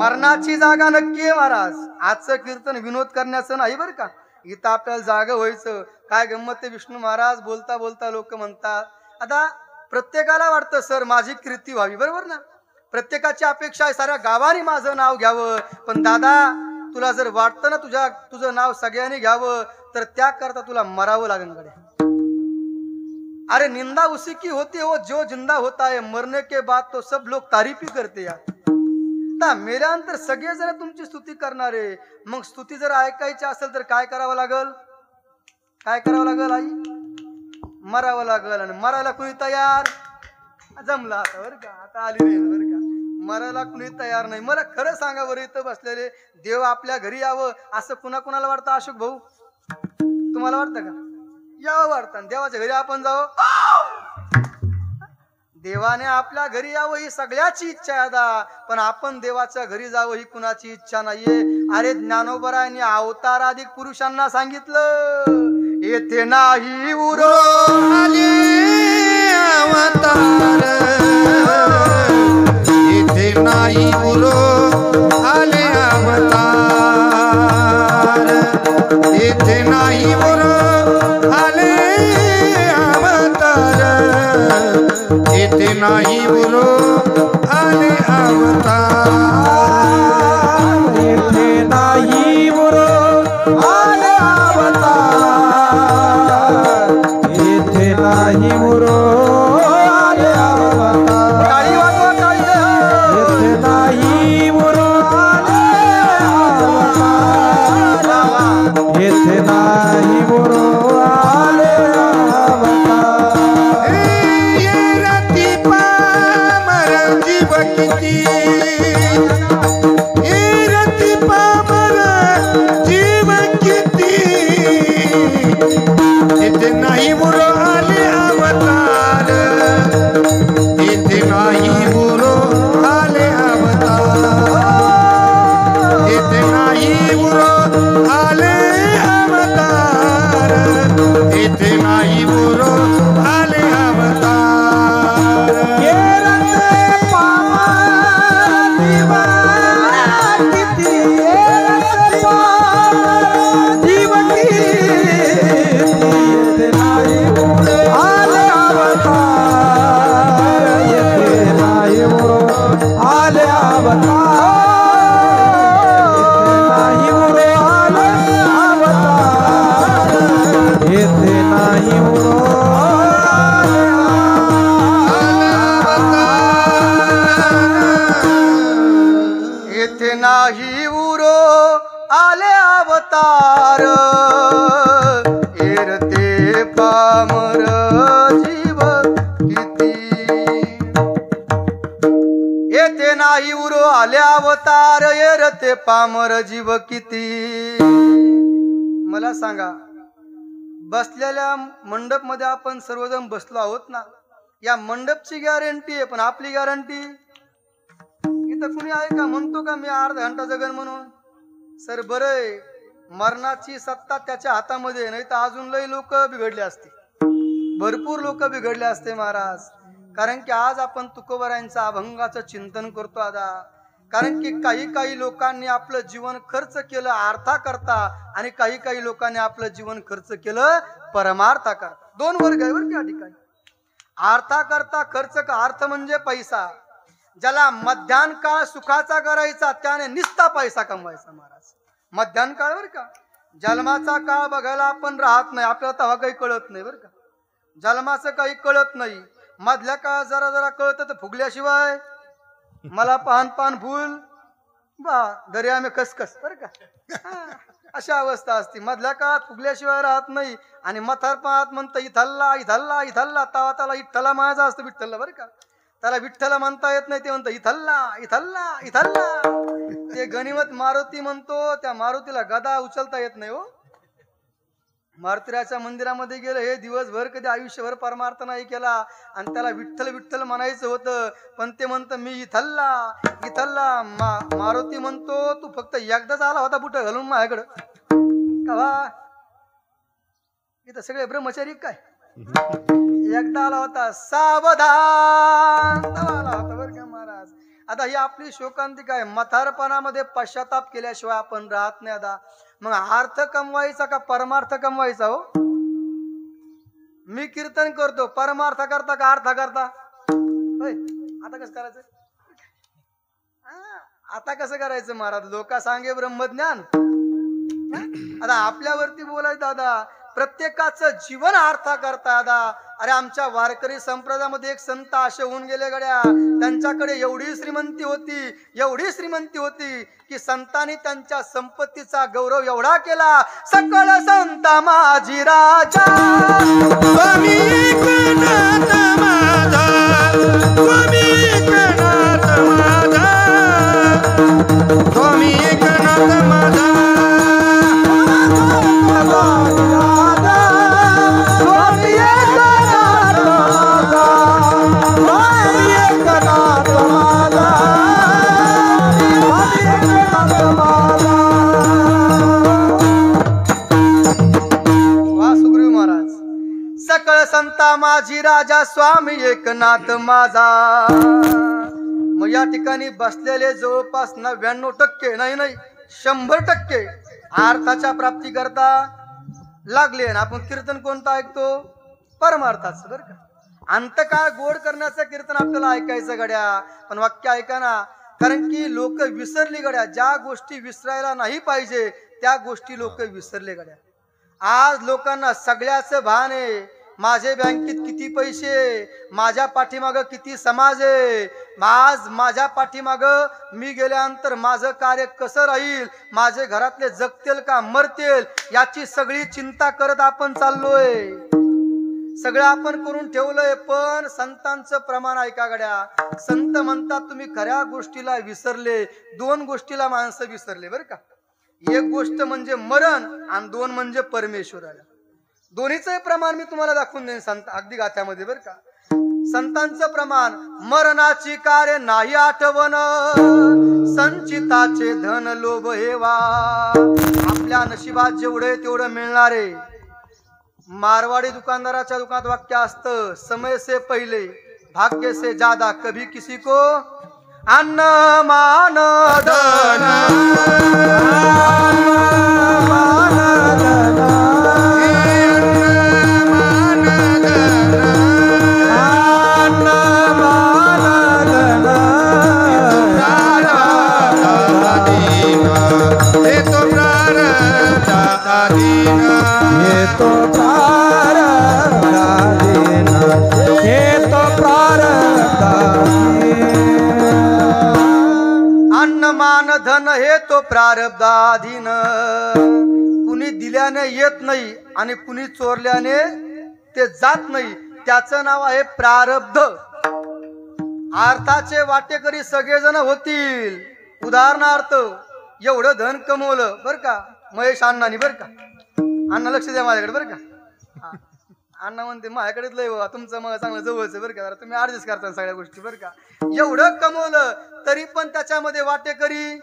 मरणाची जागा नक्की आहे महाराज. आजचं कीर्तन विनोद करण्याचं नाही बरं का. इथं आपल्याला जागा व्हायचं. काय गंमत ते विष्णू महाराज बोलता बोलता लोक म्हणतात. आता प्रत्येकाला वाटतं सर माझी कीर्ती व्हावी, बरोबर ना. प्रत्येकाची अपेक्षा आहे साऱ्या गावाने माझं नाव घ्यावं. पण दादा तुला जर वाटतं ना तुझं नाव सगळ्यांनी घ्यावं तर त्याकरता तुला मरावं लागेल गड्या. अरे निंदा उसी की होती है वो जो जिंदा होता है, मरने के बाद तो सब लोग तारीफ ही करते यार. मेल्यानंतर सगळे जण तुमची स्तुती करणारे. मग स्तुती जर ऐकायची असेल तर काय करावं लागल? काय करावं लागल आई? मरावं लागल. आणि मरायला कुणी तयार? जमला आता बरं का. आता आली नाही बरं का. मरायला कुणी तयार नाही. मला खरं सांगा बरं, इथं बसलेले देव आपल्या घरी यावं असं कुणाला वाटतं? अशोक भाऊ तुम्हाला वाटतं का? यावं वाटतं. देवाच्या घरी आपण जावं, देवाने आपल्या घरी यावं ही सगळ्याची इच्छा आहे दादा. पण आपण देवाच्या घरी जावं ही कुणाची इच्छा नाहीये. अरे ज्ञानोबरायांनी अवताराधिक पुरुषांना सांगितलं, येथे नाही उरो आले अवतार, येथे नाही उरो आले अवतार, येथे नाही उरो आले अवतार, येथे नाही उरो आले अवतार, येथे नाही उरो आले अवतार, येथे नाही उरो आले अवतार, टाळी वाजवा टाळी. येथे नाही उरो आले अवतार, येथे नाही उरो आले अवतार. ये रती पामर जीव किती, ये रती पामर जीव किती, येथे नाही उरो आले अवतार, येथे नाही उरो आले अवतार, येथे नाही उरो आले अवतार, येथे नाही उरो आले अवतार. ये रते पामर जीव किती, ये रते पामर जीव किती, येथे नाही उरो आले अवतार, येथे नाही उरो आले अवतार, येथे नाही उरो आले अवतार, येथे नाही उरो येथे नाही उरो आले अवतार, एरते पामर जीव किती. येथे नाही उरो आले अवतार, एरते पामर जीव किती. मला सांगा, बसलेल्या मंडप मध्ये आपण सर्वजण बसलो आहोत ना. या मंडपची गॅरंटी आहे, पण आपली गॅरंटी इथं कुणी आहे का? म्हणतो का मी अर्धा घंटा जगन म्हणून? सर बरंय, मरणाची सत्ता त्याच्या हातामध्ये, नाही तर अजून लई लोक बिघडले असते, भरपूर लोक बिघडले असते महाराज. कारण की आज आपण तुकोबरायांचं अभंगाचं चिंतन करतो आता. कारण की काही लोकांनी आपलं जीवन खर्च केलं अर्था करता, आणि काही लोकांनी आपलं जीवन खर्च केलं परमार्था करता. दोन वर्ग आहे बरं त्या ठिकाणी. अर्था करता खर्च का, अर्थ म्हणजे पैसा. ज्याला मध्यान काळ सुखाचा करायचा त्याने निस्ता पैसा कमवायचा महाराज. मध्यान काळ बरं का. जन्माचा काळ बघायला आपण राहत नाही, आपल्याला तेव्हा काही कळत नाही बरं का. जन्माचं काही कळत नाही. मधल्या काळात जरा जरा कळतं तर फुगल्याशिवाय मला पान पान फुल बा दर्या में कसकस बरं का. अशा अवस्था असते. मधल्या काळात फुगल्याशिवाय राहत नाही. आणि म्हातारपणात म्हणतं इथल्ला इथल्ला इथल्ला, तावा त्याला इठ्ठला मायाचा असतं विठ्ठलला बरं का. त्याला विठ्ठला म्हणता येत नाही, ते म्हणतं इथल्ला इथल्ला इथल्ला. ते गणिमत मारुती म्हणतो, त्या मारुतीला गदा उचलता येत नाही हो. मारुतीराच्या मंदिरामध्ये गेलं, हे दिवसभर कधी आयुष्यभर परमार्थ नाही केला, आणि त्याला विठ्ठल विठ्ठल म्हणायचं होतं, पण ते म्हणतं मी इथल्ला इथल्ला. मारुती म्हणतो तू फक्त एकदाच आला होता बुट घालून माझ्याकडं का? इथं सगळे ब्रह्मचारी काय? एकदा आला होता सावधान आला होता बरं का महाराज. आता ही आपली शोकांतिका आहे. म्हातारपणामध्ये पश्चाताप केल्याशिवाय आपण राहत नाही. आता मग अर्थ कमवायचा का परमार्थ कमवायचा हो? मी कीर्तन करतो, परमार्थ करता का अर्थ करता? होय, आता कसं करायचं? आता कसं करायचं महाराज? लोका सांगे ब्रह्मज्ञान. आता आपल्यावरती बोलाय दादा, प्रत्येकाचं जीवन अर्थ करता दादा. अरे आमच्या वारकरी संप्रदायामध्ये एक संत असे होऊन गेले गड्या, त्यांच्याकडे एवढी श्रीमंती होती की संतांनी त्यांच्या संपत्तीचा गौरव एवढा केला. सकळ संत माझी राजा स्वामी एकनाथ माझा, स्वामी एकनाथ माझा, स्वामी एकनाथ माझा, स्वामी एकनाथ माझा, स्वामी एकनाथ माझा, स्वामी एकनाथ माझा. वा सुग्रीव महाराज. सकळ संता माझी राजा स्वामी एकनाथ माझा. मग या ठिकाणी बसलेले जवळपास 99% नाही 100% अर्थाच्या प्राप्ती करता लागले. आणि आपण कीर्तन कोणतं ऐकतो? परमार्थाचं बरं का. अंतकाळ गोड करण्याचं कीर्तन आपल्याला ऐकायचं गड्या. पण वाक्य ऐका ना, कारण की लोक विसरली गड्या. ज्या गोष्टी विसरायला नाही पाहिजे त्या गोष्टी लोक विसरले गड्या. आज लोकांना सगळ्याचं भान आहे. माझे बँकेत किती पैसे, माझ्या पाठीमागं किती समाज आहे, आज माझ्या पाठीमागं मी गेल्यानंतर माझं कार्य कसं राहील, माझे घरातले जगतील का मरतील, याची सगळी चिंता करत आपण चाललोय. सगळं आपण करून ठेवलंय. पण संतांचं प्रमाण ऐका गड्या. संत म्हणतात तुम्ही खऱ्या गोष्टीला विसरले. 2 गोष्टीला माणसं विसरले बरं का. एक गोष्ट म्हणजे मरण आणि 2 म्हणजे परमेश्वराला. दोन्हीचं प्रमाण मी तुम्हाला दाखवून देईन संत अगदी गाथ्यामध्ये बरं का. संतांचं प्रमाण, मरणाची कार्य नाही आठवण, संचिताचे धन लोभ हेवा. आपल्या नशिबात जेवढे तेवढं मिळणारे. मारवाडी दुकानदाराच्या दुकानात वाक्य असतं, समय से पहिले भाग्य से ज्यादा कभी किसी को अन्न मान धन, मान धन हे तो प्रारब्धाधीन. कुणी दिल्याने येत नाही आणि कुणी चोरल्याने ते जात नाही. त्याचं नाव आहे प्रारब्ध. अर्थाचे वाटेकरी सगळेजण होतील. उदाहरणार्थ एवढं धन कमवलं बर का महेश अण्णांनी बर का. अण्णा लक्ष द्या माझ्याकडे बर का. अण्णा म्हणते माझ्याकडेच लय बाबा, तुमचं मग चांगलं जवळचं बरं का, तुम्ही ऍडजस्ट करता सगळ्या गोष्टी बरं का. एवढं कमवलं तरी पण त्याच्यामध्ये वाटेकरी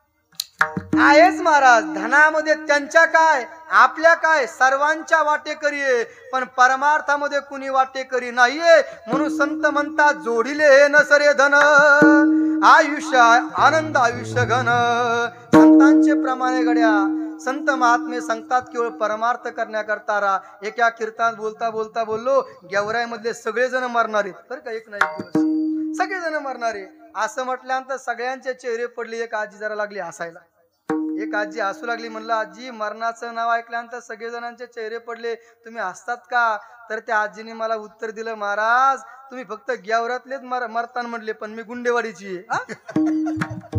आहेच महाराज. धनामध्ये त्यांच्या काय आपल्या काय सर्वांच्या वाटेकरी आहे. पण परमार्थामध्ये कुणी वाटेकरी नाहीये. म्हणून संत म्हणतात जोडिले हे न सरे धन आयुष्य आनंद आयुष्य घन. संतांचे प्रमाणे गड्या संत महात्मे सांगतात केवळ परमार्थ करण्याकरता रा. एका कीर्तनात बोलता बोलता बोललो गेवराई मधले सगळेजण मरणारे बरं का. एक ना एक दिवस सगळेजण मरणारे. असं म्हटल्यानंतर सगळ्यांचे चेहरे पडले. एक आजी जरा लागली हसायला. एक आजी हसू लागली. म्हणलं आजी मरणाचं नाव ऐकल्यानंतर सगळेजणांचे चेहरे पडले, तुम्ही हसतात का? तर त्या आजीने मला उत्तर दिलं, महाराज तुम्ही फक्त गेवरातलेच मरतान म्हटले, पण मी गुंडेवाडीची आहे.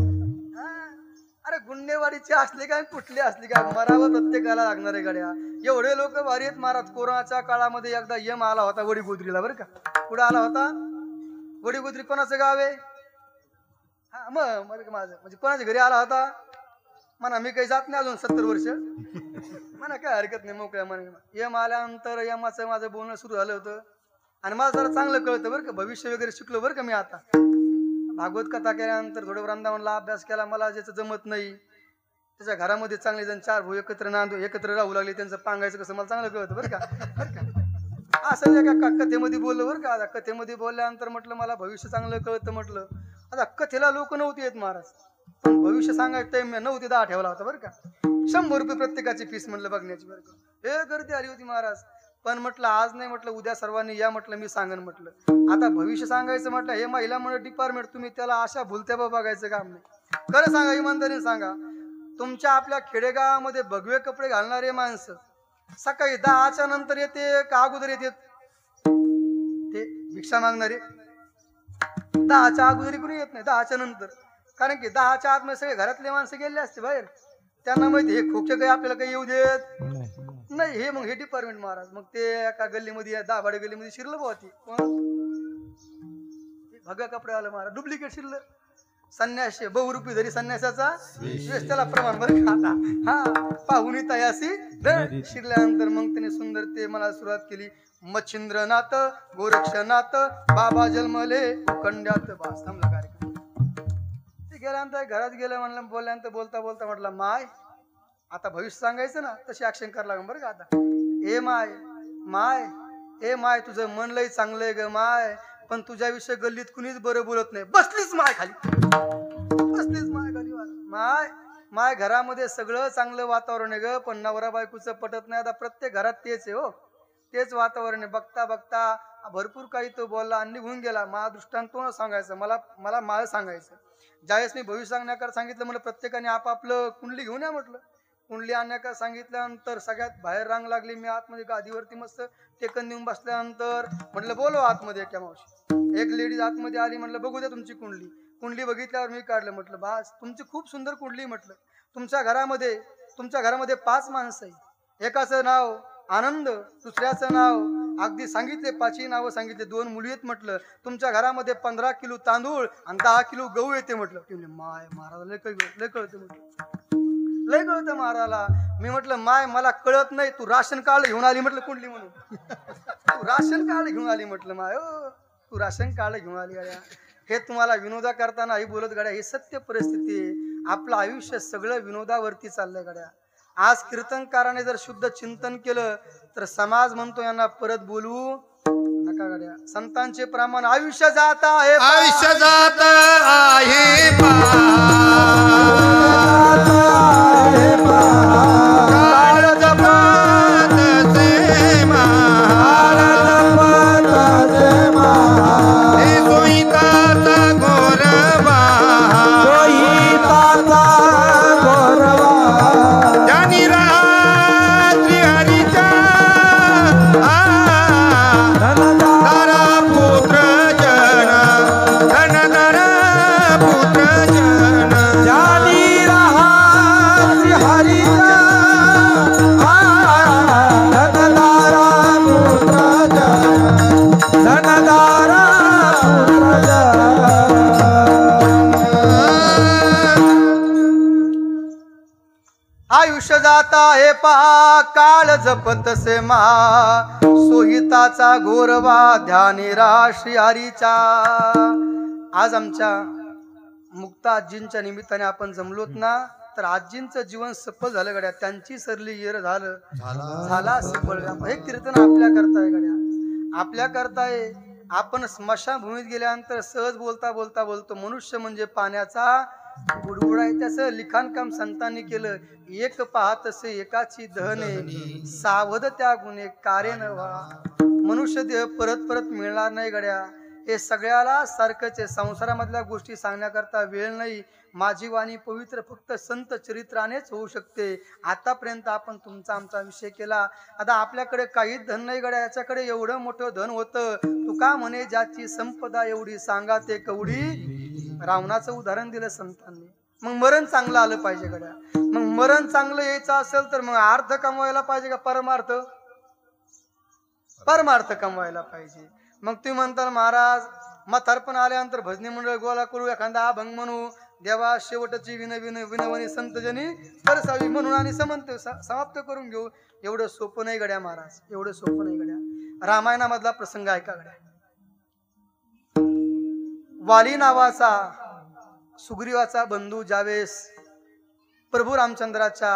अरे गुंडेवाडीची असली काय कुठली असली काय, मरावं प्रत्येकाला लागणार आहे गड्या. एवढे लोक भारी आहेत महाराज. कोरोनाच्या काळामध्ये एकदा यम आला होता वडीगोद्रीला बरं का. कुठं आला होता? वडीगोद्री कोणाचं गाव आहे? हा मग माझं म्हणजे कोणाच्या घरी आला होता म्हणा. मी काही जात नाही अजून 70 वर्ष म्हणा, काय हरकत नाही मोकळ्या म्हणा. यम आल्यानंतर यमाचं माझं बोलणं सुरू झालं होतं. आणि मला जरा चांगलं कळतं बरं का, भविष्य वगैरे शिकलो बरं का मी. आता भागवत कथा केल्यानंतर थोडं वृंदावनला अभ्यास केला. मला ज्याचं जमत नाही त्याच्या घरामध्ये चांगले जण 4 भाऊ एकत्र राहू लागले. त्यांचं पांगायचं कसं मला चांगलं कळतं बरं का. असं एका कथेमध्ये बोललं बरं का. कथेमध्ये बोलल्यानंतर म्हटलं मला भविष्य चांगलं कळतं म्हटलं. आता कथेला लोक नव्हते येत महाराज, पण भविष्य सांगायचं टाइम 9 ते 10 ठेवला होता बरं का. 100 रुपये प्रत्येकाची फीस म्हटलं बघण्याची बरं का. हे गर्दी आली होती महाराज. पण म्हटलं आज नाही, म्हटलं उद्या सर्वांनी या, म्हटलं मी सांगन म्हटलं. आता भविष्य सांगायचं म्हटलं हे महिला मंडळ डिपार्टमेंट, तुम्ही त्याला अशा भुलत्या बघायचं काम नाही. खरं सांगा, इमानदारीने सांगा, तुमच्या आपल्या खेडेगावामध्ये भगवे कपडे घालणारे माणसं सकाळी 10च्या नंतर येते का अगोदर येते? ते भिक्षा मागणारे 10च्या अगोदर कुणी येत नाही, 10च्या नंतर. कारण की 10च्या आतमध्ये सगळे घरातले माणसं गेले असते बाहेर, त्यांना माहिती हे खोके काही आपल्याला काही येऊ देत नाही. हे मग हे डिपार्टमेंट महाराज. मग ते एका गल्लीमध्ये 10 भाडे गल्लीमध्ये शिरलं होती भगव्या कपडे आलं महाराज, डुप्लिकेट शिरलं. संन्याशी बहुरूपी धरी संन्यासाचा वेश, त्याला प्रमाण बरं आता. हा पाहुणी तयासी शिरल्यानंतर मग त्याने सुंदर ते मला सुरुवात केली. मच्छिंद्रनाथ गोरक्षनाथ बाबा जन्मले खंड्यात बास. थांबला कार्यक्रम. ते गेल्यानंतर घरात गेलं म्हणलं, बोलल्यानंतर बोलता बोलता म्हटलं माय आता भविष्य सांगायचं ना, तशी ऍक्शन करायला लागेल बरं का. आता ए माय माय ए माय तुझं मन लय चांगलंय ग माय, पण तुझ्या विषयी गल्लीत कुणीच बरं बोलत नाही. बसलीच माय खाली, बसलीच माय खाली. माय माय घरामध्ये सगळं चांगलं वातावरण आहे ग, पण नवरा बायकोचं पटत नाही. आता प्रत्येक घरात तेच आहे हो, तेच वातावरण आहे. बघता बघता भरपूर काही तो बोलला आणि निघून गेला. माझा दृष्टांत तो सांगायचं, मला माळ सांगायचं. ज्यावेळेस मी भविष्य सांगण्याकर सांगितलं, मला प्रत्येकाने आपापलं कुंडली घेऊन या म्हटलं. कुंडली आणण्याकर सांगितल्यानंतर सगळ्यात बाहेर रांग लागली. मी आतमध्ये गादीवरती मस्त टेकन देऊन बसल्यानंतर म्हटलं बोलो आतमध्ये एका मावशी. एक लेडीज आतमध्ये आली. म्हटलं बघू द्या तुमची कुंडली. कुंडली बघितल्यावर मी काढलं. म्हटलं बास तुमची खूप सुंदर कुंडली. म्हटलं तुमच्या घरामध्ये 5 माणसं आहे. एकाचं नाव आनंद, दुसऱ्याचं नाव अगदी सांगितले 5ही नावं सांगितले. 2 मुली आहेत. म्हटलं तुमच्या घरामध्ये 15 किलो तांदूळ आणि 10 किलो गहू येते. म्हटलं ते माय महाराज लय कळतं म्हटलं, लय कळतं महाराला. मी म्हटलं माय मला कळत नाही, तू राशन कार्ड घेऊन आली म्हटलं कुंडली म्हणून. तू राशन कार्ड घेऊन आली म्हटलं माय, तू राशन कार्ड घेऊन आली गड्या. हे तुम्हाला विनोदा करताना ही बोलत गड्या, हे सत्य परिस्थिती आहे. आपलं आयुष्य सगळं विनोदावरती चाललंय गड्या. आज कीर्तनकाराने जर शुद्ध चिंतन केलं तर समाज म्हणतो यांना परत बोलवू नका गड्या. संतांचे प्रमाण आयुष्य जात आहे, आयुष्य जात आहे काळ जपत से सोयीताचा गोरबा ज्ञानी रात्री हरीच्या धनधारा पुत्र जन धनधारा पुत्र जन जानी रहा हरिचा धनदारा पुत्र धनदारा पुत्र आयुष्य जाता हे पहा काळ जपत से महा सोहिताचा गोरवा ध्यानी श्री हरीचा. आज आमच्या मुक्ता आजींच्या निमित्ताने आपण जमलोत ना, तर आजींचं जीवन सफल झालं गड्या. त्यांची सरली येर झाला सफल. हे कीर्तन आपल्या करताय गड्या, आपल्या करताय. आपण स्मशानभूमीत गेल्यानंतर सहज बोलतो मनुष्य म्हणजे पाण्याचा बुडबुड आहे. त्याचं लिखाणकाम संतांनी केलं. एक पाहतसे एकाची दहने सावध त्या गुन्हे कार्य न व्हा. मनुष्य देह परत परत मिळणार नाही गड्या. हे सगळ्याला सारखंच आहे. संसारामधल्या गोष्टी सांगण्याकरता वेळ नाही. माझी वाणी पवित्र फक्त संत चरित्रानेच होऊ शकते. आतापर्यंत आपण तुमचा आमचा विषय केला. आता आपल्याकडे काहीच धन नाही गड्या. याच्याकडे एवढं मोठं धन होतं. तुका म्हणे ज्याची संपदा एवढी सांगा ते कवडी. रावणाचं उदाहरण दिलं संतांनी. मग मरण चांगलं आलं पाहिजे गड्या. मग मरण चांगलं यायचं असेल तर मग अर्थ कमवायला पाहिजे का परमार्थ? परमार्थ कमवायला पाहिजे. मग तुम्ही म्हणता महाराज म्हातारपण आल्यानंतर भजनी मंडळ गोळा करू, एखादा अभंग म्हणू, देवा शेवटची विनवणी संतजनी परसावी म्हणून आणि समाप्त करून घेऊ. एवढं सोपं नाही गड्या महाराज, एवढं सोपं नाही गड्या. रामायणामधला प्रसंग ऐका गड्या. वाली नावाचा सुग्रीवाचा बंधू ज्यावेळेस प्रभू रामचंद्राच्या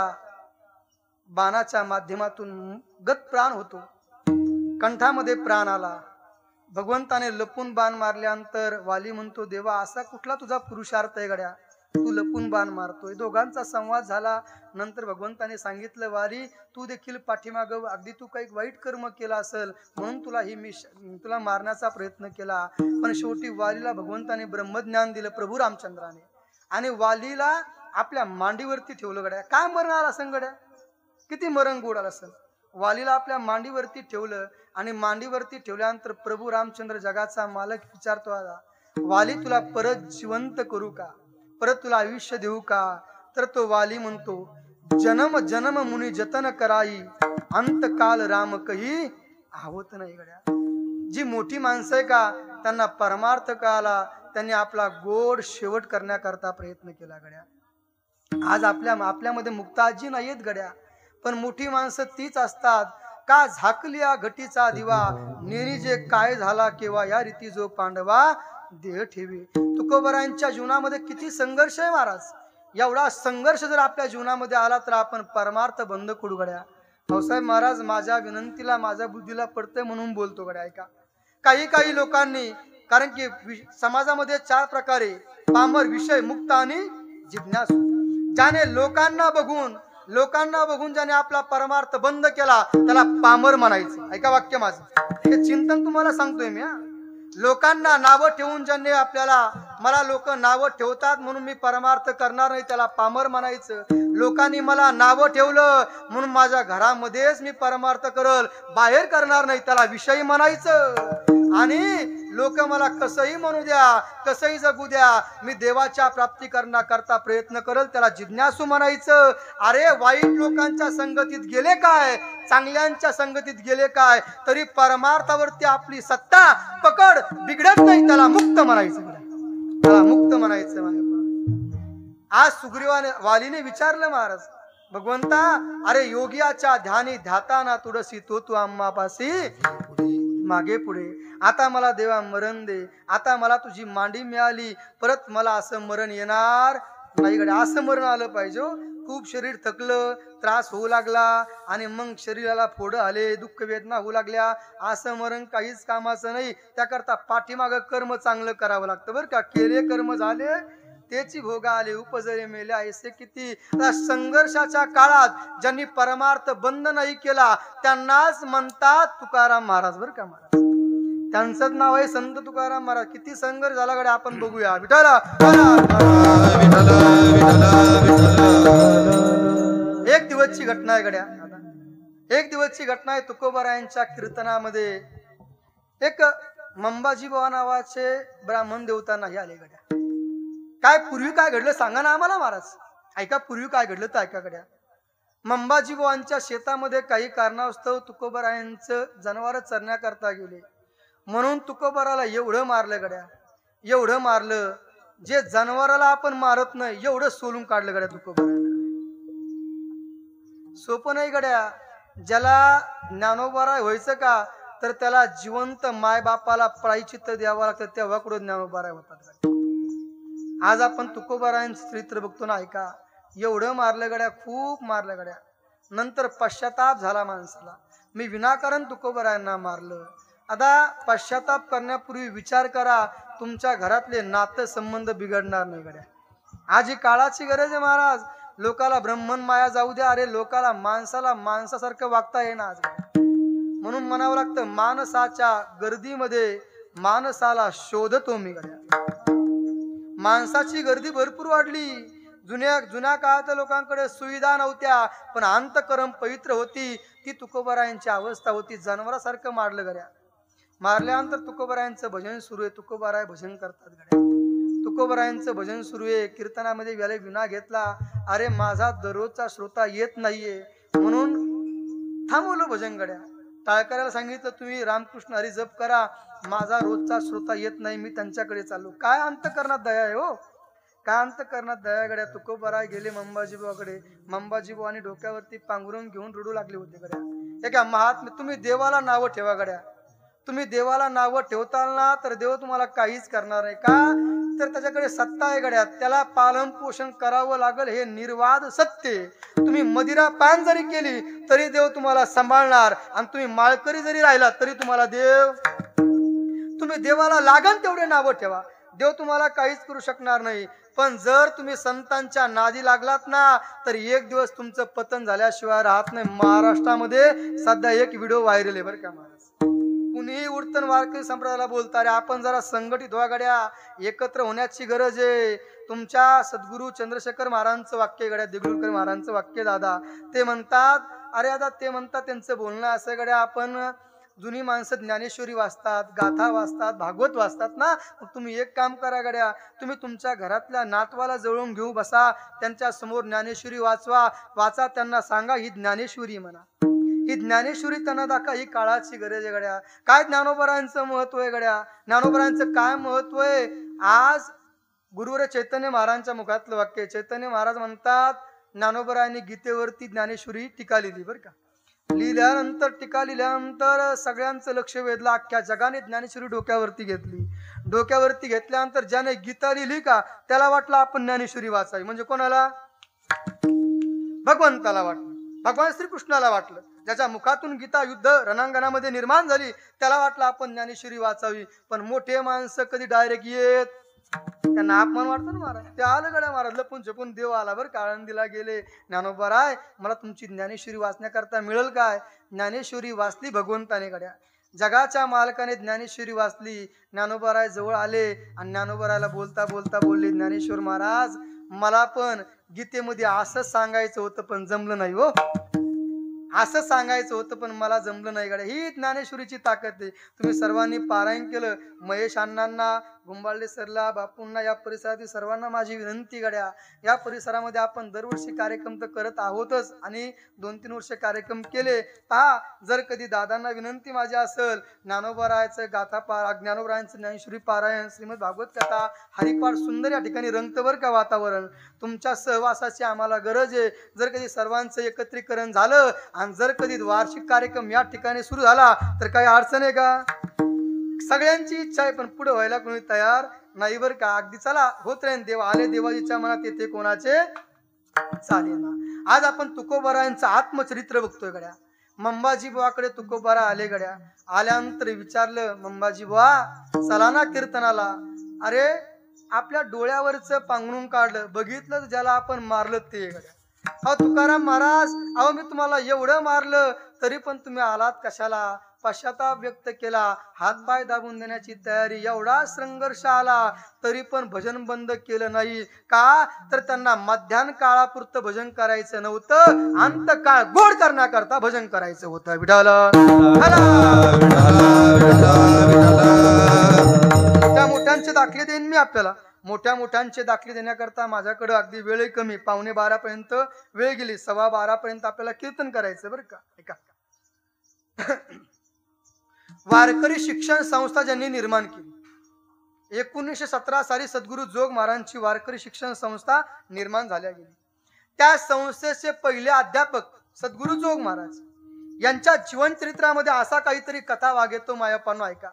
बाणाच्या माध्यमातून गत प्राण होतो, कंठामध्ये प्राण आला. भगवंताने लपून बाण मारल्यानंतर वाली म्हणतो, देवा असा कुठला तुझा पुरुषार्थ आहे गड्या, तू लपून बाण मारतोय. दोघांचा संवाद झाला. नंतर भगवंताने सांगितलं, वाली तू देखील पाठीमाग अगदी तू काही वाईट कर्म केला असेल म्हणून तुला मारण्याचा प्रयत्न केला, पण शेवटी वालीला भगवंताने ब्रह्मज्ञान दिलं प्रभू रामचंद्राने, आणि वालीला आपल्या मांडीवरती ठेवलं गड्या. काय मरण आलं असेल गड्या, किती मरण गोड आलं असेल. वालीला आपल्या मांडीवरती ठेवलं, आणि मांडीवरती ठेवल्यानंतर प्रभू रामचंद्र जगाचा मालक विचारतो, वाली तुला परत जिवंत करू का, परत तुला आयुष्य देऊ का. तर तो वाली म्हणतो, जन्म जन्म मुनी जतन कराई, अंतकाल राम कही आवत नाही गड्या. जी मोठी माणसं आहे का त्यांना परमार्थ कळाला, त्यांनी आपला गोड शेवट करण्याकरता प्रयत्न केला गड्या. आज आपल्यामध्ये मुक्ताजी नाहीयेत गड्या, पण मोठी माणसं तीच असतात. का झाकलिया घटीचा दिवा, नेणी जे काय झाला केव्हा, या रीती जो पांडवा देह ठेवी. तुकोबरायांच्या जीवनामध्ये किती संघर्ष आहे महाराज. एवढा संघर्ष जर आपल्या जीवनामध्ये आला तर आपण परमार्थ बंद करू गड्या. भाऊसाहेब महाराज माझ्या विनंतीला माझ्या बुद्धीला पडते म्हणून बोलतो गड्या. ऐका, काही लोकांनी, कारण की समाजामध्ये 4 प्रकारे पामर, विषय, मुक्त आणि जिज्ञासू. ज्याने लोकांना बघून ज्याने आपला परमार्थ बंद केला त्याला पामर म्हणायचं. ऐका वाक्य माझं, हे चिंतन तुम्हाला सांगतोय मी. लोकांना नावं ठेवून ज्यांनी मला लोक नावं ठेवतात म्हणून मी परमार्थ करणार नाही त्याला पामर म्हणायचं. लोकांनी मला नावं ठेवलं म्हणून माझ्या घरामध्येच मी परमार्थ करल, बाहेर करणार नाही त्याला विषयी म्हणायचं. आणि लोक मला कसंही म्हणू द्या, कसंही जगू द्या, मी देवाच्या प्राप्ती करण्याकरता प्रयत्न करल त्याला जिज्ञासू म्हणायचं. अरे वाईट लोकांच्या संगतीत गेले काय, चांगल्यांच्या संगतीत गेले काय, तरी परमार्थावरती आपली सत्ता पकड बिघडत नाही त्याला मुक्त म्हणायचं. त्याला मुक्त म्हणायचं. आज सुग्रीवाने वालीने विचारलं, महाराज भगवंता, अरे योगियाच्या ध्यानी ध्याताना तुडसी तू आम्हापासी मागे पुढे. आता मला देवा मरण दे, आता मला तुझी मांडी मिळाली, परत मला असं मरण येणार नाही गड्या. असं मरण आलं पाहिजे. खूप शरीर थकलं, त्रास होऊ लागला, आणि मग शरीराला फोडं आले, दुःख वेदना होऊ लागल्या. असं मरण काहीच कामाचं नाही. त्याकरता पाठीमागं कर्म चांगलं करावं लागतं बरं का. केले कर्म झाले तेची भोगा आले, उपजले मेले ऐसे किती. संघर्षाच्या काळात ज्यांनी परमार्थ बंद नाही केला त्यांनाच म्हणतात तुकाराम महाराज बरं का. महाराज त्यांचंच नाव आहे संत तुकाराम महाराज. किती संघर्ष झाला गड्या आपण बघूया. विठ्ठला एक दिवसची घटना आहे गड्या. एक दिवसची घटना आहे. तुकोबारायांच्या कीर्तनामध्ये एक मंबाजी बाबा नावाचे ब्राह्मण देवता नाही आले गड्या. काय पूर्वी काय घडलं सांगा ना आम्हाला महाराज. ऐका, पूर्वी काय घडलं तर ऐका गड्या. मंबाजी बुवांच्या शेतामध्ये काही कारणास्तव तुकोबारायांचं जनावर चरण्याकरता गेले, म्हणून तुकोबाराला एवढं मारलं गड्या, एवढं मारलं जे जनावराला आपण मारत नाही एवढं सोलून काढलं गड्या तुकोबाराला. सोपं नाही गड्या. ज्याला ज्ञानोबाराय व्हायचं का तर त्याला जिवंत माय बापाला प्रायचित्त द्यावं लागतं, तेव्हा कुठं ज्ञानोबाराय होतात. आज आपण तुकोबारायांचं चरित्र बघतो ना. ऐका, एवढं मारलं गड्या, खूप मारलं गड्या. नंतर पश्चाताप झाला माणसाला, मी विनाकारण तुकोबारायांना मारलं. आता पश्चाताप करण्यापूर्वी विचार करा, तुमच्या घरातले नातं संबंध बिघडणार नाही गड्या. आज ही काळाची गरज आहे महाराज. लोकाला ब्रह्मन माया जाऊ द्या, अरे लोकाला माणसाला माणसासारखं वागता येणार आज. म्हणून म्हणावं लागतं, माणसाच्या गर्दीमध्ये माणसाला शोधतो मी गड्या. माणसाची गर्दी भरपूर वाढली. जुन्या काळात लोकांकडे सुविधा नव्हत्या, पण अंतकरम पवित्र होती. ती तुकोबारायांची अवस्था होती. जनावरासारखं मारलं गड्या. मारल्यानंतर तुकोबारायांचं भजन सुरू आहे. तुकोबाराय भजन करतात गड्या. तुकोबारायांचं भजन सुरू आहे. कीर्तनामध्ये व्याले विना घेतला. अरे माझा दररोजचा श्रोता येत नाहीये म्हणून थांबवलं भजन गड्या. टाळकऱ्याला सांगितलं, तुम्ही रामकृष्ण हरी जप करा, माझा रोजचा श्रोता येत नाही, मी त्यांच्याकडे चाललो. काय अंतकरणात दया आहे हो, काय अंतकरणात दया गड्या. तुकोबाराय गेले मंबाजीबाकडे. मंबाजीबानी डोक्यावरती पांघरून घेऊन रडू लागले होते गड्या. एका महात्मे, तुम्ही देवाला नावं ठेवा गड्या. तुम्ही देवाला नावं ठेवताल ना तर देव तुम्हाला काहीच करणार नाही. का तर त्याच्याकडे सत्ता आहे गड्या, त्याला पालन पोषण करावं लागल, हे निर्वाद सत्य. तुम्ही मदिरा पान जरी केली तरी देव तुम्हाला सांभाळणार, आणि तुम्ही माळकरी जरी राहिला तरी तुम्हाला देव. तुम्ही देवाला लागण तेवढे नावं ठेवा, देव तुम्हाला काहीच करू शकणार नाही. पण जर तुम्ही संतांच्या नादी लागलात ना, तर एक दिवस तुमचं पतन झाल्याशिवाय राहत नाही. महाराष्ट्रामध्ये सध्या एक व्हिडिओ व्हायरल आहे बरं का महाराज. कुणीही उडतन वारकरी संप्रदायाला बोलता रे, आपण जरा संघटित व्हा गड्या, एकत्र होण्याची गरज आहे. तुमच्या सद्गुरू चंद्रशेखर महाराजांचं वाक्य गड्या, देगलूरकर महाराजांचं वाक्य दादा, ते म्हणतात, अरे दादा ते म्हणतात, त्यांचं बोलणं असं गड्या, आपण जुनी माणसं ज्ञानेश्वरी वाचतात, गाथा वाचतात, भागवत वाचतात ना, मग तुम्ही एक काम करा गड्या, तुम्ही तुमच्या घरातल्या नातवाला जवळून घेऊ बसा, त्यांच्या समोर ज्ञानेश्वरी वाचा, त्यांना सांगा ही ज्ञानेश्वरी म्हणा, ही ज्ञानेश्वरी त्यांना दाखवा, ही काळाची गरज आहे गड्या. काय ज्ञानोबरांचं महत्व आहे गड्या, ज्ञानोबरांचं काय महत्व आहे. आज गुरुवर चैतन्य महाराजांच्या मुखातलं वाक्य, चैतन्य महाराज म्हणतात, ज्ञानोबरांनी गीतेवरती ज्ञानेश्वरी टीका लिहिली बरं का. लिहिल्यानंतर टीका लिहिल्यानंतर सगळ्यांचं लक्ष वेधलं, अख्ख्या जगाने ज्ञानेश्वरी डोक्यावरती घेतली. डोक्यावरती घेतल्यानंतर ज्याने गीता लिहिली का, त्याला वाटलं आपण ज्ञानेश्वरी वाचावी. म्हणजे कोणाला? भगवंताला वाटलं, भगवान श्रीकृष्णाला वाटलं. ज्याच्या मुखातून गीता युद्ध रणांगणामध्ये निर्माण झाली, त्याला वाटलं आपण ज्ञानेश्वरी वाचावी. पण मोठे माणसं कधी डायरेक्ट येत, त्यांना अपमान वाटतो ना महाराज. ते आलं गड्या महाराज, लपून छपून देव आला बरं का, आळंदीला गेले. ज्ञानोबराय, मला तुमची ज्ञानेश्वरी वाचण्याकरता मिळेल काय? ज्ञानेश्वरी वाचली भगवंताने गड्या, जगाच्या मालकाने ज्ञानेश्वरी वाचली. ज्ञानोबराय जवळ आले आणि ज्ञानोबरायला बोलता बोलता बोलले, ज्ञानेश्वर महाराज, मला पण गीतेमध्ये असंच सांगायचं होतं पण जमलं नाही हो, असं सांगायचं होतं पण मला जमलं नाही गड्या. ही ज्ञानेश्वरीची ताकद आहे. तुम्ही सर्वांनी पारायण केलं. महेश अण्णांना, गुंबाळले सरला, बापूंना, या परिसरातील सर्वांना माझी विनंती गड्या, या परिसरामध्ये आपण दरवर्षी कार्यक्रम तर करत आहोतच आणि 2-3 वर्ष कार्यक्रम केले. पहा, जर कधी दादांना विनंती माझी असेल, ज्ञानोबरायचं गाथा ज्ञानोबरायांचं ज्ञानेश्वरी पारायण, श्रीमद भागवत कथा, हरिपाठ सुंदर या ठिकाणी रंगतं बरं का वातावरण. तुमच्या सहवासाची आम्हाला गरज आहे. जर कधी सर्वांचं एकत्रीकरण झालं आणि जर कधी वार्षिक कार्यक्रम या ठिकाणी सुरू झाला तर काही अडचण आहे का? सगळ्यांची इच्छा आहे पण पुढे व्हायला कोणी तयार नाही बरं का. अगदी चला होत राहील, देव आले देवाजीच्या मनात येते कोणाचे चाले ना. आज आपण तुकोबारायांचं आत्मचरित्र बघतोय गड्या. मंबाजी बुवाकडे तुकोबारा आले गड्या. आल्यानंतर विचारलं, मंबाजी बुवा चला ना कीर्तनाला. अरे आपल्या डोळ्यावरचं पांघरून काढलं, बघितलं ज्याला आपण मारलं ते गड्या. अहो तुकाराम महाराज, अहो मी तुम्हाला एवढं मारलं तरी पण तुम्ही आलात कशाला? पश्चाताप व्यक्त केला, हातपाय दाबून देण्याची तयारी, एवढा संघर्ष आला तरी पण भजन बंद केलं नाही का? तर त्यांना मध्यान काळापुरतं भजन करायचं नव्हतं, अंत काळ गोड करण्याकरता भजन करायचं होतं. विठाल मोठ्या मोठ्यांचे दाखले देईन मी आपल्याला. मोठ्या मोठ्यांचे दाखले देण्याकरता माझ्याकडे अगदी वेळ कमी, 11:15 पर्यंत वेळ गेली. 12:15 पर्यंत आपल्याला कीर्तन करायचं बरं का. ऐका, वारकरी शिक्षण संस्था ज्यांनी निर्माण केली, 1917 साली सद्गुरू जोग महाराजांची वारकरी शिक्षण संस्था निर्माण झाल्या गेली. त्या संस्थेचे पहिले अध्यापक सद्गुरू जोग महाराज यांच्या जीवन चरित्रामध्ये असा काहीतरी कथा भाग येतो. मायापानो ऐका.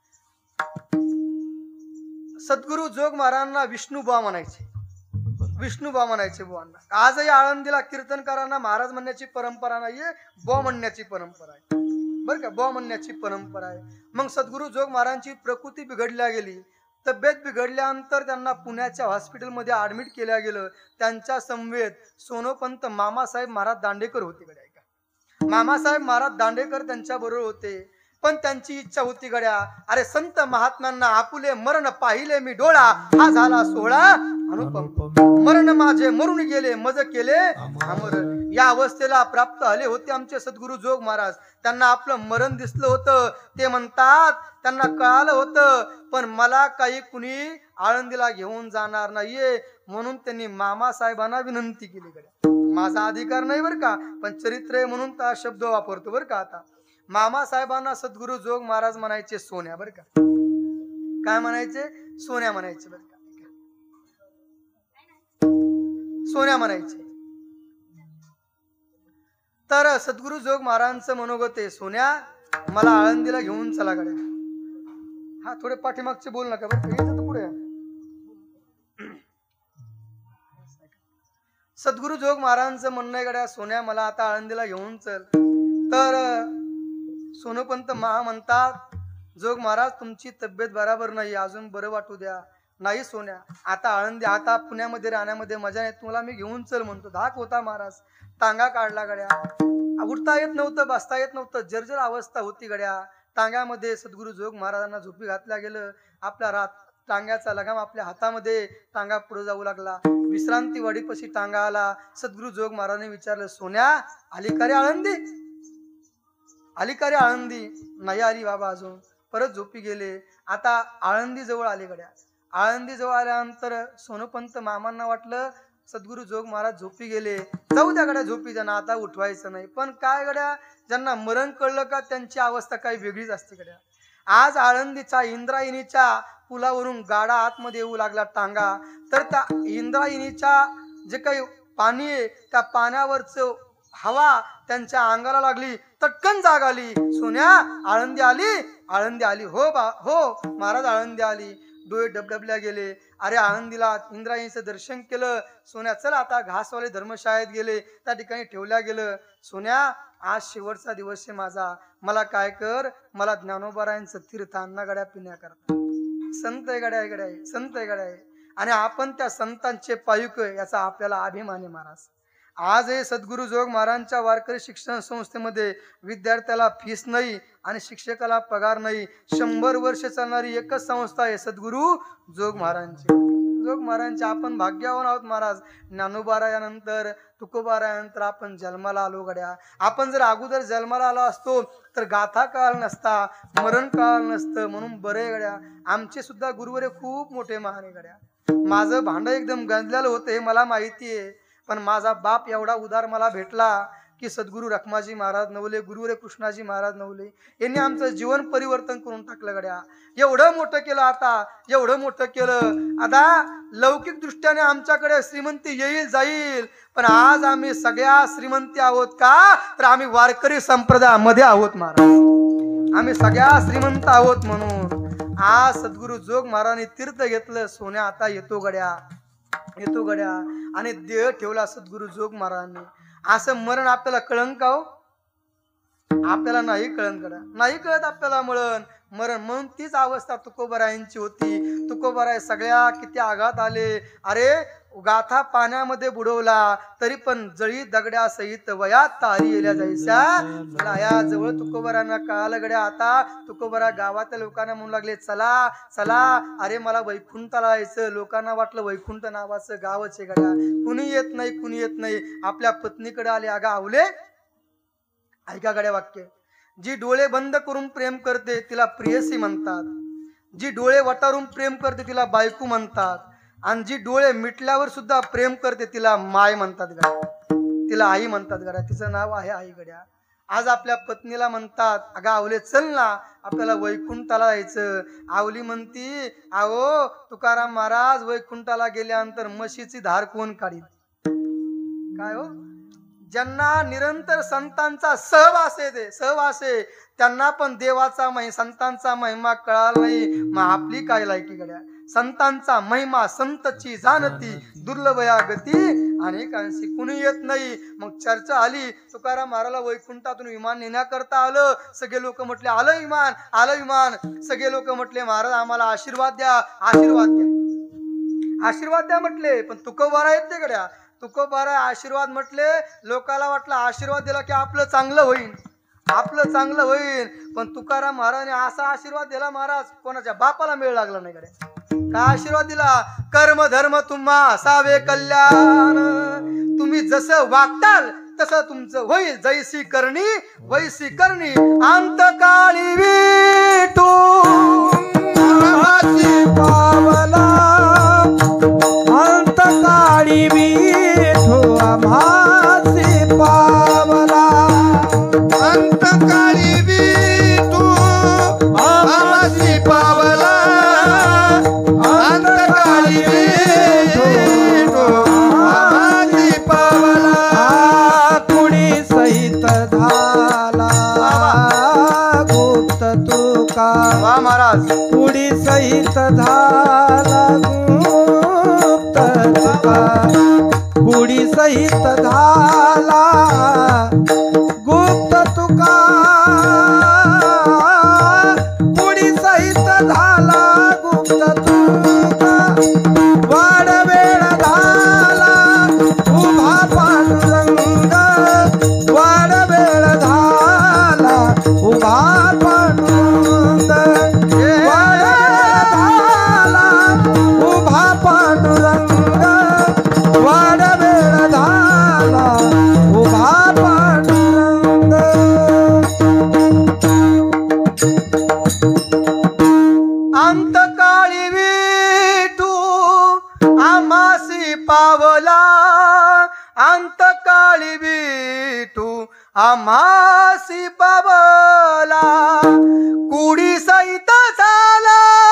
सद्गुरू जोग महाराजांना विष्णुबुवा म्हणायचे, विष्णुबुवा म्हणायचे बुवांना. आजही आळंदीला कीर्तनकारांना महाराज म्हणण्याची परंपरा नाहीये, बुवा म्हणण्याची परंपरा आहे बरं का, बुवा म्हणण्याची परंपरा आहे. मग सद्गुरू जोग महाराजांची प्रकृती बिघडल्या गेली, तब्येत बिघडल्यानंतर त्यांना पुण्याच्या हॉस्पिटलमध्ये ऍडमिट केल्या गेलं. त्यांच्या समवेत सोनोपंत मामासाहेब महाराज दांडेकर होते गड्या. ऐका, मामासाहेब महाराज दांडेकर त्यांच्या बरोबर होते. पण त्यांची इच्छा होती गड्या, अरे संत महात्म्यांना आपुले मरण पाहिले मी डोळा, हा झाला सोहळा अनुपम. मरण माझे मरून गेले, मज केले अमर. या अवस्थेला प्राप्त झाले होते आमचे सद्गुरू जोग महाराज. त्यांना आपलं मरण दिसलं होतं. ते म्हणतात त्यांना कळालं होतं, पण मला काही कुणी आळंदीला घेऊन जाणार नाहीये, म्हणून त्यांनी मामासाहेबांना विनंती केली गड्या. माझा अधिकार नाही बरं का, पण चरित्र आहे म्हणून हा शब्द वापरतो बरं का. आता मामासाहेबांना सद्गुरू जोग महाराज म्हणायचे सोन्या बरं का. काय म्हणायचे? सोन्या म्हणायचे बरं का. सोन्या म्हणायचे. तर सद्गुरू जोग महाराजांचं मनोगत आहे, सोन्या मला आळंदीला घेऊन चला गड्या. हा थोडे पाठीमागचे बोल नका बरं का, पुढे. सद्गुरू जोग महाराजांचं म्हणणं आहे गड्या, सोन्या मला आता आळंदीला घेऊन चल. तर सोनोपंत महा म्हणतात, जोग महाराज तुमची तब्येत बराबर नाही, अजून बरं वाटू द्या. नाही सोन्या, आता आळंदी, आता पुण्यामध्ये राहण्यामध्ये मजा नाही, तुम्हाला मी घेऊन चल म्हणतो. धाक होता महाराज, टांगा काढला गड्या, उठता येत नव्हतं, बसता येत नव्हतं, जर्जर अवस्था होती गड्या. टांग्यामध्ये सद्गुरू जोग महाराजांना झोपी घातल्या गेलं. आपला टांग्याचा लगाम आपल्या हातामध्ये, टांगा पुढे जाऊ लागला. विश्रांती वाडीपाशी टांगा आला. सद्गुरू जोग महाराजांनी विचारलं, सोन्या आली का रे आळंदी? आली का रे आळंदी? नाही आली बाबा अजून. परत झोपी गेले. आता आळंदी जवळ आले गड्या. आळंदी जवळ आल्यानंतर सोनोपंत मामांना वाटलं सद्गुरू जोग महाराज झोपी गेले, जाऊ द्या गड्या झोपी, त्यांना आता उठवायचं नाही. पण काय गड्या, ज्यांना मरण कळलं का त्यांची अवस्था काही वेगळीच असते गड्या. आज आळंदीच्या इंद्रायणीच्या पुलावरून गाडा आतमध्ये येऊ लागला टांगा, तर त्या इंद्रायणीच्या जे काही पाणी आहे त्या पाण्यावरच हवा त्यांच्या अंगाला लागली. तटकन जाग आली. सोन्या आळंदी आली? आळंदी आली. हो महाराज आळंदी आली. डोळे डबडबल्या गेले. अरे आळंदीला इंद्रायणीचं दर्शन केलं. सोन्या चल आता घासवाले धर्मशाळेत गेले, त्या ठिकाणी ठेवल्या गेलं. सोन्या आज शेवटचा दिवस आहे माझा, मला काय कर, मला ज्ञानोबारायांचं तीर्थ अन्ना गड्या पिण्या करता. संत आहे गड्या, गड्या संत आहे गड्या, आणि आपण त्या संतांचे पायुक याचा आपल्याला अभिमान आहे महाराज. आज हे सद्गुरू जोग महाराजांच्या वारकरी शिक्षण संस्थेमध्ये विद्यार्थ्याला फीस नाही आणि शिक्षकाला पगार नाही. 100 वर्ष चालणारी एकच संस्था आहे सद्गुरू जोग महाराजांची. जोग महाराजांचे आपण भाग्यवान आहोत महाराज. ज्ञानोबारायानंतर तुकोबारायानंतर आपण जन्माला आलो गड्या. आपण जर अगोदर जन्माला आलो असतो तर गाथा काळ नसता, मरण काळ नसतं. म्हणून बरे गड्या, आमचे सुद्धा गुरुवरे खूप मोठे महान आहे गड्या. माझं भांड एकदम गंजलेलं होतं हे मला माहिती आहे, पण माझा बाप एवढा उदार मला भेटला की सद्गुरू रखमाजी महाराज नवले, गुरुवरे कृष्णाजी महाराज नवले यांनी आमचं जीवन परिवर्तन करून टाकलं गड्या. एवढं मोठं केलं, आता एवढं मोठं केलं. आता लौकिक दृष्ट्याने आमच्याकडे श्रीमंती येईल जाईल, पण आज आम्ही सगळ्या श्रीमंती आहोत का, तर आम्ही वारकरी संप्रदायामध्ये आहोत महाराज. आम्ही सगळ्या श्रीमंत आहोत. म्हणून आज सद्गुरू जोग महाराजांनी तीर्थ घेतलं. सोन्या आता येतो गड्या, येतो गड्या, आणि देह ठेवला सद्गुरू जोग महाराजांनी. असं मरण आपल्याला कळंन का हो? आपल्याला नाही कळंन गड्या, नाही कळत आपल्याला मरण. म्हणून तीच अवस्था तुकोबारायांची होती. तुकोबाराय सगळ्या किती आघात आले. अरे गाथा पाण्यामध्ये बुडवला तरी पण जळी दगड्या सहित वयात तारी येल्या जायच्या या जवळ तुकोबारांना कळालं गड्या. आता तुकोबारा गावातल्या लोकांना म्हणू लागले, चला चला, अरे मला वैकुंठाला जायचं. लोकांना वाटलं वैकुंठ नावाचं गावच आहे गड्या. कुणी येत नाही, कुणी येत नाही. आपल्या पत्नीकडे आले. अगा आवले, ऐका गड्या वाक्य, जी डोळे बंद करून प्रेम करते तिला प्रियसी म्हणतात. जी डोळे वटारून प्रेम करते तिला बायको म्हणतात. आणि जी डोळे मिटल्यावर सुद्धा प्रेम करते तिला माय म्हणतात गड्या, तिला आई म्हणतात गड्या. तिचं नाव आहे आई गड्या. आज आपल्या पत्नीला म्हणतात, अगं आवले चल ना, आपल्याला वैकुंठाला जायचं. आवली म्हणती, आओ तुकाराम महाराज वैकुंठाला गेल्यानंतर म्हशीची धार कोण काढील? काय हो, ज्यांना निरंतर संतांचा सहवास आहे, सहवास आहे, त्यांना पण देवाचा संतांचा महिमा कळाला नाही. मग आपली काय लायकी गड्या. संतांचा महिमा संतची जाणती, दुर्लभया गती अनेकांशी कुणी येत नाही. मग चर्चा आली. तुकाराम महाराजला वैकुंठातून विमान नेण्याकरता आलं. सगळे लोक म्हटले, आलं विमान, आलं विमान. सगळे लोक म्हटले, महाराज आम्हाला आशीर्वाद द्या, आशीर्वाद द्या, आशीर्वाद द्या म्हटले. पण तुकोबारा येत नाही गड्या. तुकोबारा आशीर्वाद म्हटले. लोकाला वाटलं आशीर्वाद दिला की आपलं चांगलं होईल, आपलं चांगलं होईल. पण तुकाराम महाराजांनी असा आशीर्वाद दिला महाराज, कोणाच्या बापाला मेळ लागला नाही गड्या. काय आशीर्वाद दिला? कर्म धर्म तुम्हा असावे कल्याण, तुम्ही जसं वागताल तसं तुमचं होईल. जैसी करणी वैसी करणी, अंतकाळी विठू पावला, अंतकाळी विठू आम्हासी पावला, अंतकाळी विठू आम्हासी पावला, अंतकाळी विठू आम्हासी पावला. कुणी सहित झाला गुप्त तुका, वा महाराज, कुणी सहित झाला गुप्त तुका, कुणी सहित झाला गुप्त तुका, कुणी अंत काळी विठू आम्हासी पावला कुडी सहित झाला